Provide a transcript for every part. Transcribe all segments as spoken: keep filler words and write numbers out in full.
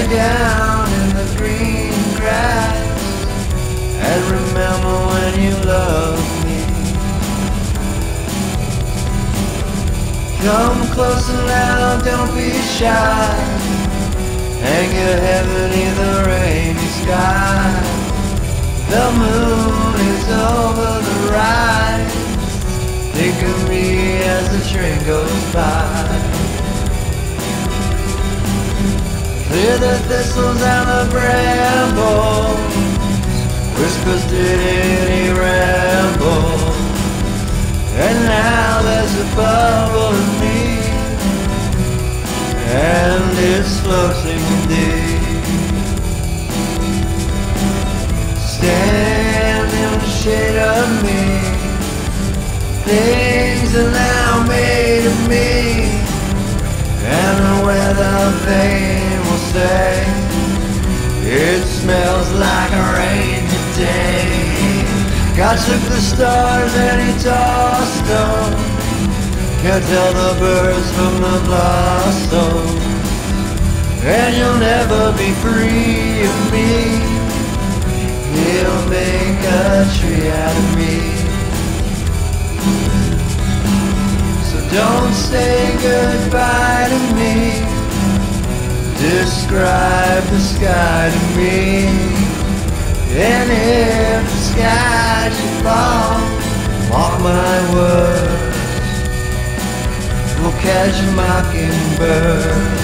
down in the green grass and remember when you loved me. Come closer now, don't be shy. Hang your head beneath the rainy sky. The moon is over the rise. Think of me as the train goes by. Clear the thistles and the brambles. Whispers did he ramble. And now there's a bubble in me, and it's floating deep. Stand in the shade of me. Things are now made of me, and the weather vane will say it smells like a rainy day. God took the stars and he tossed them. Can't tell the birds from the blossoms. And you'll never be free of me. He'll make a tree out of me. So don't say goodbye to me. Describe the sky to me. And if the sky should fall, mark my words, we'll catch mockingbirds.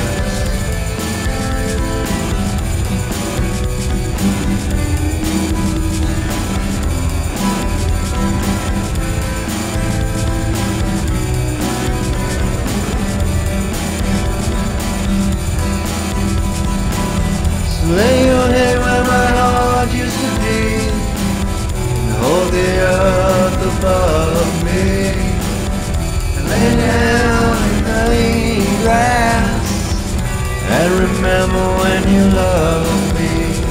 So lay your head where my heart used to be, and hold the earth above me, and lay down in the grass and remember when you loved me.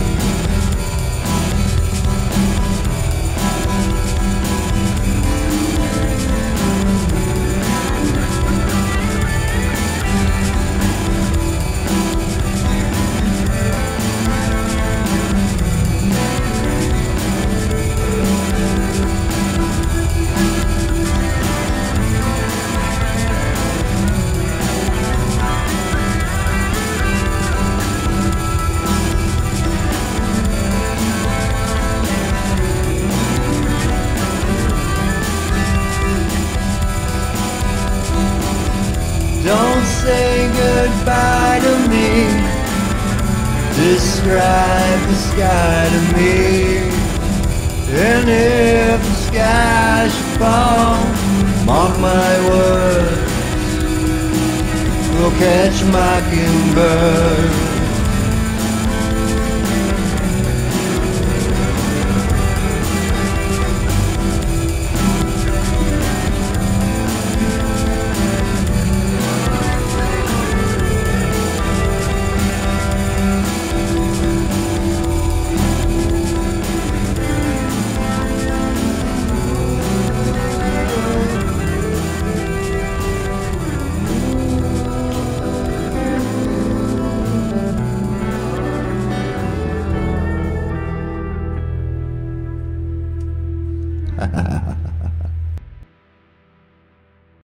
Don't say goodbye to me. Describe the sky to me. And if the sky should fall, mark my words, we'll catch mockingbirds. Ha ha ha.